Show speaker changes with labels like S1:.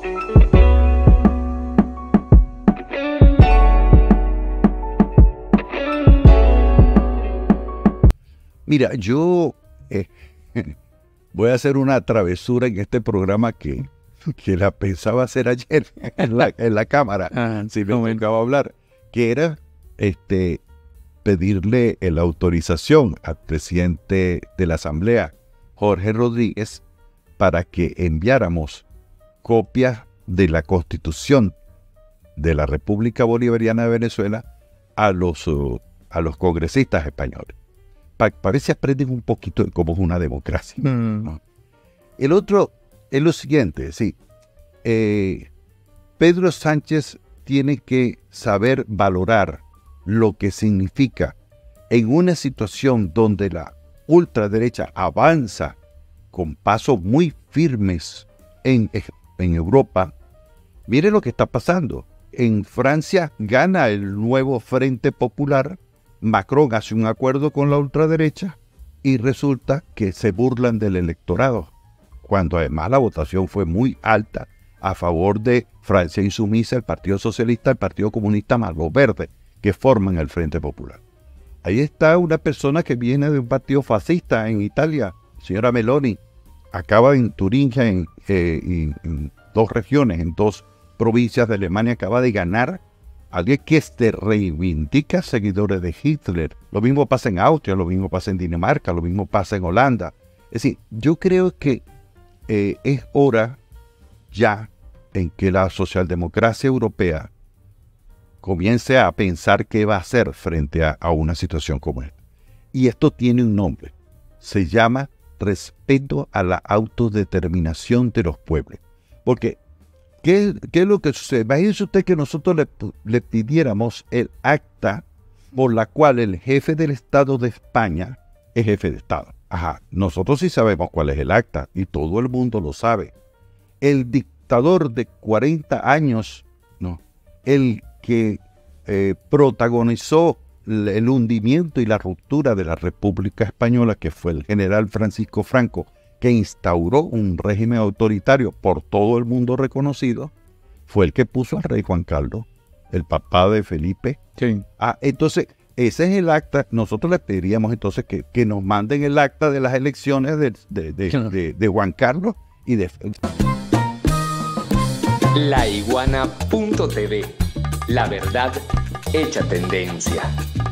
S1: Mira, yo voy a hacer una travesura en este programa que la pensaba hacer ayer en la cámara, si me tocaba hablar, que era pedirle la autorización al presidente de la Asamblea, Jorge Rodríguez, para que enviáramos copias de la Constitución de la República Bolivariana de Venezuela a los congresistas españoles. Para ver si aprenden un poquito de cómo es una democracia. ¿No? El otro es lo siguiente, sí. Pedro Sánchez tiene que saber valorar lo que significa en una situación donde la ultraderecha avanza con pasos muy firmes en Europa. Mire lo que está pasando. En Francia gana el nuevo Frente Popular. Macron hace un acuerdo con la ultraderecha y resulta que se burlan del electorado, cuando además la votación fue muy alta a favor de Francia Insumisa, el Partido Socialista, el Partido Comunista más los Verdes, que forman el Frente Popular. Ahí está una persona que viene de un partido fascista en Italia, señora Meloni, acaba en Turingia, en dos regiones, en dos provincias de Alemania, acaba de ganar. Alguien que reivindica seguidores de Hitler. Lo mismo pasa en Austria, lo mismo pasa en Dinamarca, lo mismo pasa en Holanda. Es decir, yo creo que es hora ya en que la socialdemocracia europea comience a pensar qué va a hacer frente a una situación como esta. Y esto tiene un nombre. Se llama respeto a la autodeterminación de los pueblos. Porque ¿qué es lo que sucede? Imagínese usted que nosotros le pidiéramos el acta por la cual el jefe del Estado de España es jefe de Estado. Ajá, nosotros sí sabemos cuál es el acta y todo el mundo lo sabe. El dictador de 40 años, no, el que protagonizó el hundimiento y la ruptura de la República Española, que fue el general Francisco Franco, que instauró un régimen autoritario por todo el mundo reconocido, fue el que puso al rey Juan Carlos, el papá de Felipe.
S2: Sí.
S1: Entonces, ese es el acta. Nosotros le pediríamos entonces que nos manden el acta de las elecciones de Juan Carlos y de...
S3: Laiguana.tv. La verdad hecha tendencia.